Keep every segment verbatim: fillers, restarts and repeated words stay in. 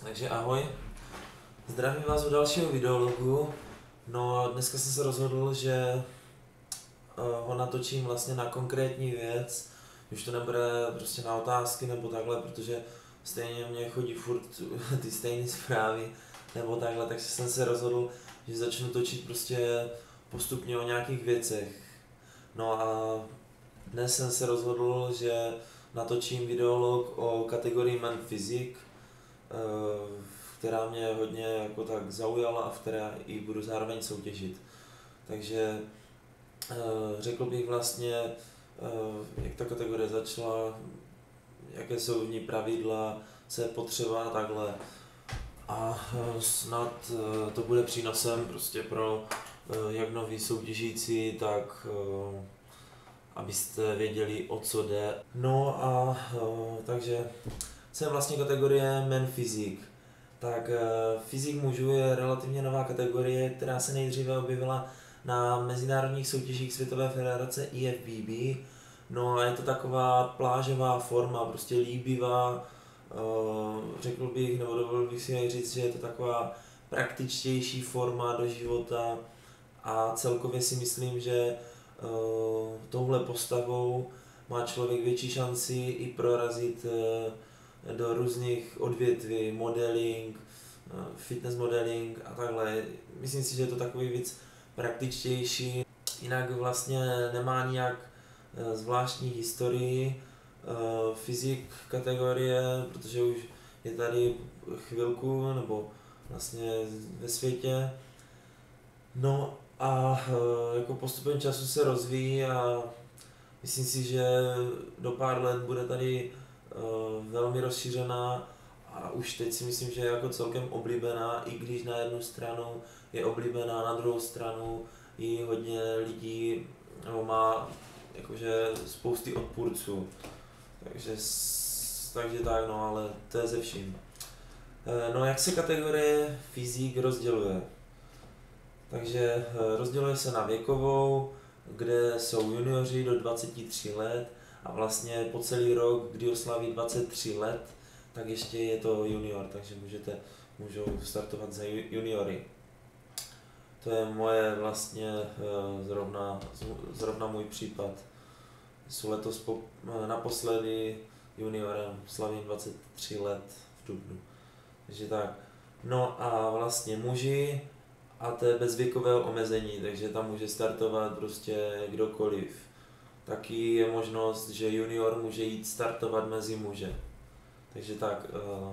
Takže ahoj, zdravím vás u dalšího videologu. No dneska jsem se rozhodl, že uh, ho natočím vlastně na konkrétní věc, už to nebude prostě na otázky nebo takhle, protože stejně mě chodí furt ty stejné zprávy nebo takhle, takže jsem se rozhodl, že začnu točit prostě postupně o nějakých věcech. No a dnes jsem se rozhodl, že natočím videolog o kategorii Men Physique, která mě hodně jako tak zaujala a v které i budu zároveň soutěžit. Takže řekl bych vlastně, jak ta kategorie začala, jaké jsou v ní pravidla, co je potřeba a takhle. A snad to bude přínosem prostě pro jak noví soutěžící, tak abyste věděli, o co jde. No a takže co je vlastně kategorie Men Physique? Tak fyzik mužů je relativně nová kategorie, která se nejdříve objevila na mezinárodních soutěžích Světové federace I F B B. No a je to taková plážová forma, prostě líbivá, řekl bych, nebo dovolil bych si říct, že je to taková praktičtější forma do života a celkově si myslím, že touhle postavou má člověk větší šanci i prorazit do různých odvětví, modeling, fitness modeling a takhle. Myslím si, že je to takový víc praktičtější. Jinak vlastně nemá nijak zvláštní historii fyzik kategorie, protože už je tady chvilku nebo vlastně ve světě. No a jako postupem času se rozvíjí a myslím si, že do pár let bude tady velmi rozšířená a už teď si myslím, že je jako celkem oblíbená, i když na jednu stranu je oblíbená, na druhou stranu i hodně lidí nebo má jakože spousty odpůrců. Takže, takže tak, no, ale to je ze vším. No, jak se kategorie fyzik rozděluje? Takže rozděluje se na věkovou, kde jsou junioři do dvaceti tří let a vlastně po celý rok, kdy oslaví dvacet tři let, tak ještě je to junior, takže můžete, můžou startovat za juniory. To je moje vlastně zrovna, zrovna můj případ. Jsou letos po, naposledy juniorem, slavím dvacet tři let v dubnu. Takže tak. No a vlastně muži, a to je bez věkového omezení, takže tam může startovat prostě kdokoliv. Taky je možnost, že junior může jít startovat mezi muže. Takže tak.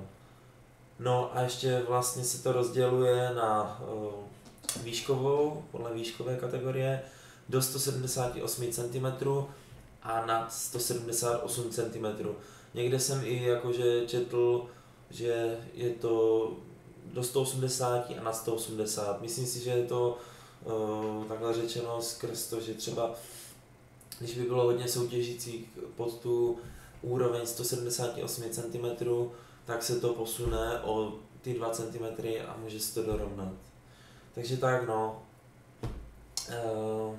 No a ještě vlastně se to rozděluje na výškovou, podle výškové kategorie, do sto sedmdesát osm centimetrů a na sto sedmdesát osm centimetrů. Někde jsem i jakože četl, že je to do sto osmdesát a na sto osmdesát. Myslím si, že je to uh, takhle řečeno skrz to, že třeba když by bylo hodně soutěžících pod tu úroveň sto sedmdesát osm centimetrů, tak se to posune o ty dva centimetry a může se to dorovnat. Takže tak, no. Uh,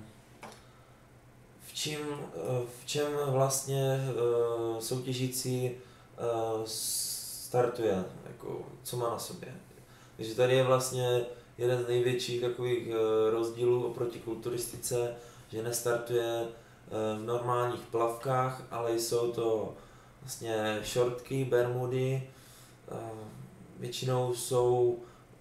v, čím, uh, v čem vlastně uh, soutěžící uh, startuje, jako, co má na sobě? Takže tady je vlastně jeden z největších takových rozdílů oproti kulturistice, že nestartuje v normálních plavkách, ale jsou to vlastně šortky, bermudy, většinou jsou,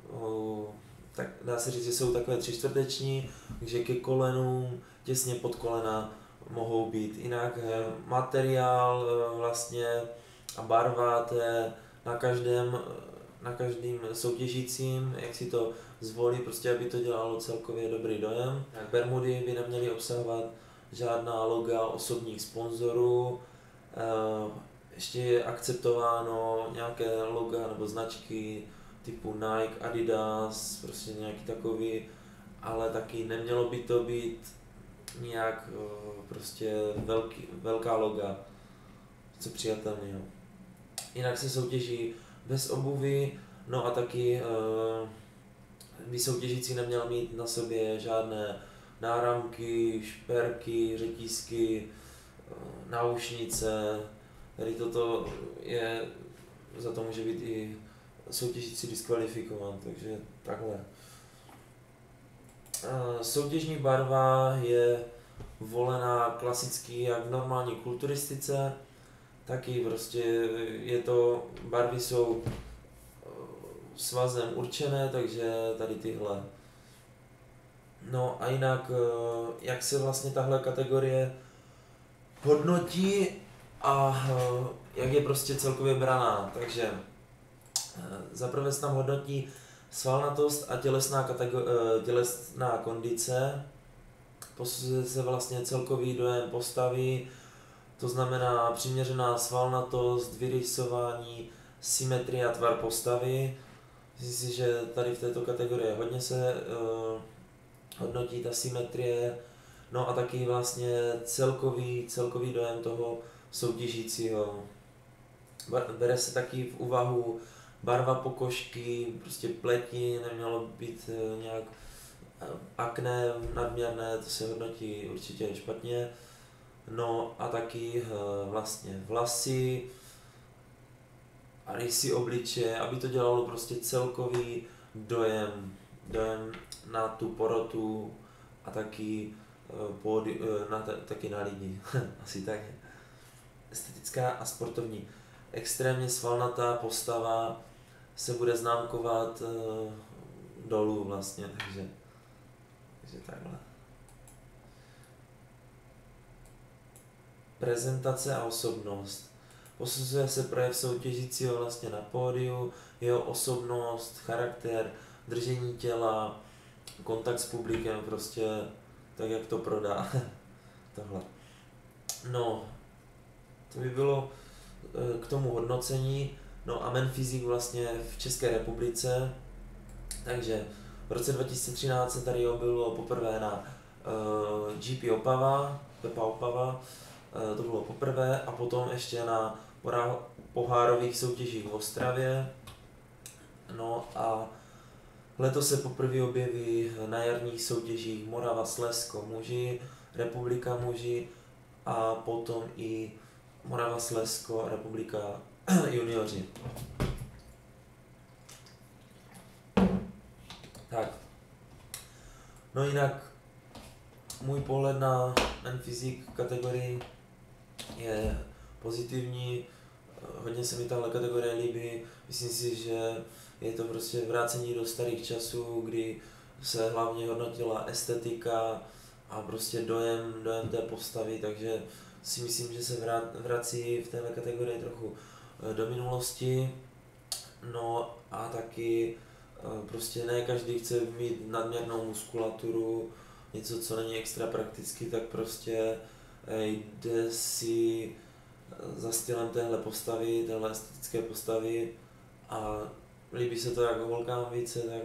tak dá se říct, že jsou takové třičtvrteční, takže ke kolenům, těsně pod kolena mohou být. Jinak materiál vlastně a barva, to je na každém na každým soutěžícím, jak si to zvolí, prostě aby to dělalo celkově dobrý dojem. Bermudy by neměly obsahovat žádná loga osobních sponzorů, ještě je akceptováno nějaké loga nebo značky typu Nike, Adidas, prostě nějaký takový, ale taky nemělo by to být nějak prostě velký, velká loga, co přijatelného. Jinak se soutěží bez obuvy, no a taky uh, by soutěžící neměl mít na sobě žádné náramky, šperky, řetízky, uh, náušnice. Tady toto je, za to může být i soutěžící diskvalifikován, takže takhle. Soutěžní barva je volená klasicky jak v normální kulturistice, taky prostě je to, barvy jsou svazem určené, takže tady tyhle. No a jinak, jak se vlastně tahle kategorie hodnotí a jak je prostě celkově braná, takže zaprvé se tam hodnotí svalnatost a tělesná, kategor- tělesná kondice, posuzuje se vlastně celkový dojem postavy, to znamená přiměřená svalnatost, vyrýsování, symetrie a tvar postavy. Myslím si, že tady v této kategorii hodně se uh, hodnotí ta symetrie, no a taky vlastně celkový, celkový dojem toho soutěžícího. Bere se taky v úvahu barva pokožky, prostě pleti, nemělo být nějak akné nadměrné, to se hodnotí určitě špatně. No a taky vlastně vlasy a rysy obličeje, aby to dělalo prostě celkový dojem, dojem na tu porotu a taky, pódy, na, taky na lidi, asi tak. Estetická a sportovní. Extrémně svalnatá postava se bude známkovat uh, dolů vlastně, takže, takže takhle. Prezentace a osobnost. Posuzuje se projev soutěžícího vlastně na pódiu, jeho osobnost, charakter, držení těla, kontakt s publikem, prostě tak, jak to prodá. Tohle. No, to by bylo k tomu hodnocení. No a Men Physique vlastně v České republice, takže v roce dva tisíce třináct se tady objevilo poprvé na uh, G P Opava, Pepa Opava, uh, to bylo poprvé, a potom ještě na pohárových soutěžích v Ostravě. No a letos se poprvé objeví na jarních soutěžích Morava, Slezsko muži, Republika muži a potom i Morava, Slezsko, Republika junioři. Tak. No jinak můj pohled na Men Physique kategorii je pozitivní, hodně se mi tahle kategorie líbí, myslím si, že je to prostě vrácení do starých časů, kdy se hlavně hodnotila estetika a prostě dojem, dojem té postavy, takže si myslím, že se vrací v téhle kategorii trochu do minulosti. No a taky prostě ne každý chce mít nadměrnou muskulaturu, něco, co není extra prakticky, tak prostě jde si za stylem téhle postavy, téhle estetické postavy a líbí se to jak holkám více, tak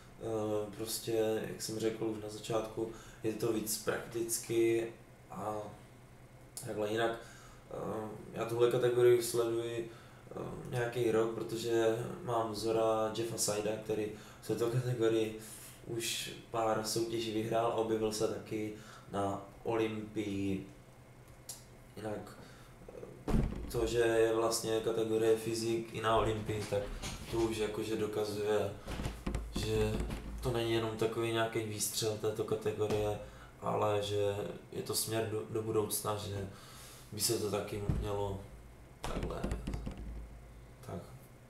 prostě, jak jsem řekl už na začátku, je to víc prakticky a takhle. Jinak já tuhle kategorii sleduji nějaký rok, protože mám vzora Jeffa Saida, který v této kategorii už pár soutěží vyhrál a objevil se taky na Olympii. Jinak to, že je vlastně kategorie fyzik i na Olympii, tak to už jakože dokazuje, že to není jenom takový nějaký výstřel této kategorie, ale že je to směr do, do budoucna, že by se to taky mělo takhle. Tak.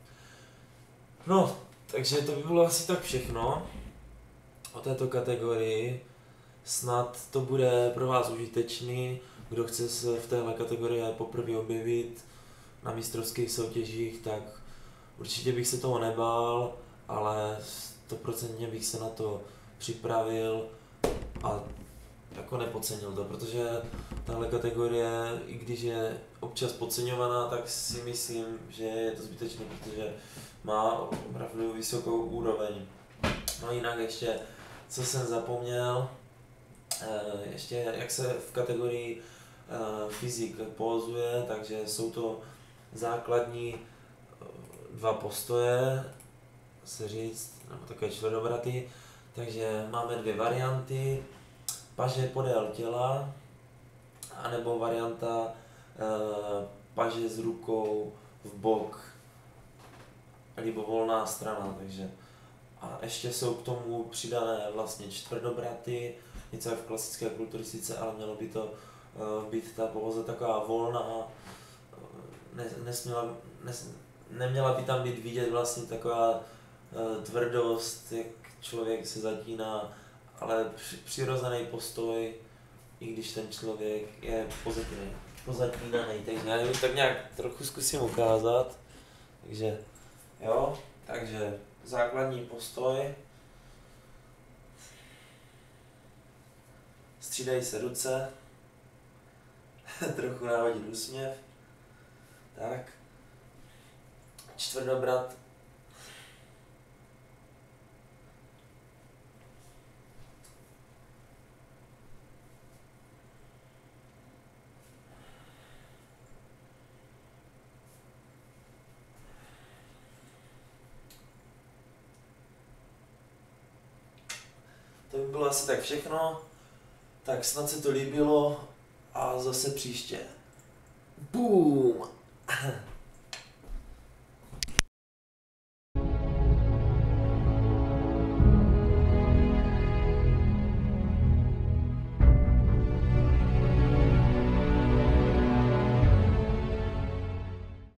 No, takže to by bylo asi tak všechno o této kategorii. Snad to bude pro vás užitečný, kdo chce se v téhle kategorii poprvé objevit na mistrovských soutěžích, tak určitě bych se toho nebál, ale stoprocentně bych se na to připravil a jako nepodcenil to, protože tahle kategorie, i když je občas podceňovaná, tak si myslím, že je to zbytečné, protože má opravdu vysokou úroveň. No jinak ještě, co jsem zapomněl, ještě jak se v kategorii fyzik pózuje, takže jsou to základní dva postoje, se říct, nebo takové čtverobraty, takže máme dvě varianty, paže podél těla, anebo varianta e, paže s rukou v bok. libovolná strana, takže a ještě jsou k tomu přidané vlastně čtvrtobraty, něco jak v klasické kulturistice, ale mělo by to uh, být ta pohoze taková volná, ne, nesměla, nes, neměla by tam být vidět vlastně taková uh, tvrdost, jak člověk se zatíná, ale při, přirozený postoj, i když ten člověk je pozitivní, pozatínaný, takže já jim tak nějak trochu zkusím ukázat, takže jo, takže základní postoj, střídají se ruce, trochu náhodit úsměv, tak, čtvrtobrat, to by bylo asi tak všechno, tak snad se to líbilo a zase příště. Boom!